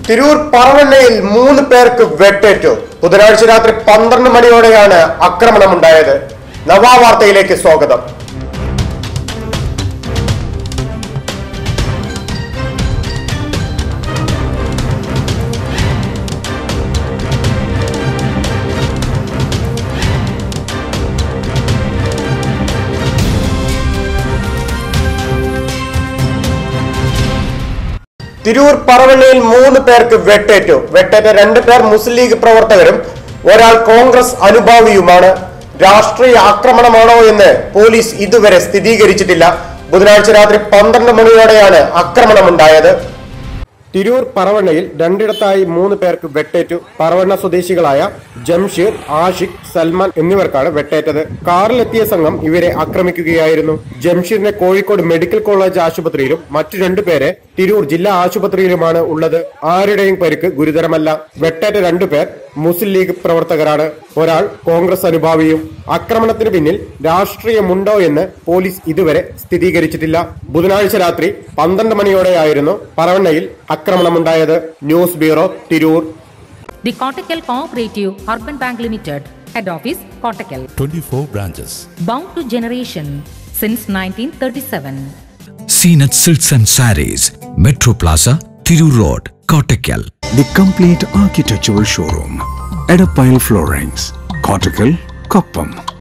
തിരൂർ പറവണ്ണയിൽ 3 പേർക്ക് വെട്ടേറ്റു. ബുധനാഴ്ച രാത്രി 12 മണിയോടെയാണ് ആക്രമണമുണ്ടായത്. നവാവാർത്തയിലേക്ക് സ്വാഗതം. തിരൂർ പറവണ്ണയിൽ 3 പേർക്ക് വെട്ടേറ്റു. വെട്ടേറ്റ 2 പേർ മുസ്ലിം ലീഗ് പ്രവർത്തകരും ഒരാൾ കോൺഗ്രസ് അനുഭാവിയുമാണ്. രാഷ്ട്രീയ ആക്രമണമാണോ എന്ന് പോലീസ് ഇതുവരെ സ്ഥിരീകരിച്ചിട്ടില്ല. ബുധനാഴ്ച രാത്രി 12 മണിയോടെയാണ് ആക്രമണമുണ്ടായത്. തിരൂർ പറവണ്ണയിൽ 2ഇടത്തായി 3 പേർക്ക് വെട്ടേറ്റു. പറവണ്ണ സ്വദേശികളായ ജംഷീർ, ആഷിഖ്, സൽമാൻ എന്നിവർക്കാണ് വെട്ടേറ്റത്. കാറിലെത്തിയ സംഘം ഇവരെ ആക്രമിക്കുകയായിരുന്നു. ജംഷീറിനെ കോഴിക്കോട് മെഡിക്കൽ കോളേജ് ആശുപത്രിയിലും മറ്റു 2 പേരെ തിരൂർ ജില്ലാ ആശുപത്രിയിലുമാണ് ഉള്ളത്. ആരുടെയും പരിക്ക് ഗുരുതരമല്ല. വെട്ടേറ്റ 2 പേർ മുസ്ലിം ലീഗ് പ്രവർത്തകരാണ്. ഒരാൾ കോൺഗ്രസ് അനുഭാവിയും. ആക്രമണത്തിന് പിന്നിൽ രാഷ്ട്രീയമുണ്ടോ എന്ന് പോലീസ് ഇതുവരെ സ്ഥിരീകരിച്ചിട്ടില്ല. ബുധനാഴ്ച രാത്രി 12 മണിയോടെയായിരുന്നു പറവണ്ണയിൽ ആക്രമണമുണ്ടായത്. News bureau, Tirur. The Kottakkal Cooperative Urban Bank Limited, Head Office, Kottakkal. 24 branches. Bound to generation since 1937. Seenat Silks and Sarees, Metro Plaza, Tirur Road, Kottakkal. The complete architectural showroom, Edapile Floorings, Kottakkal, Koppam.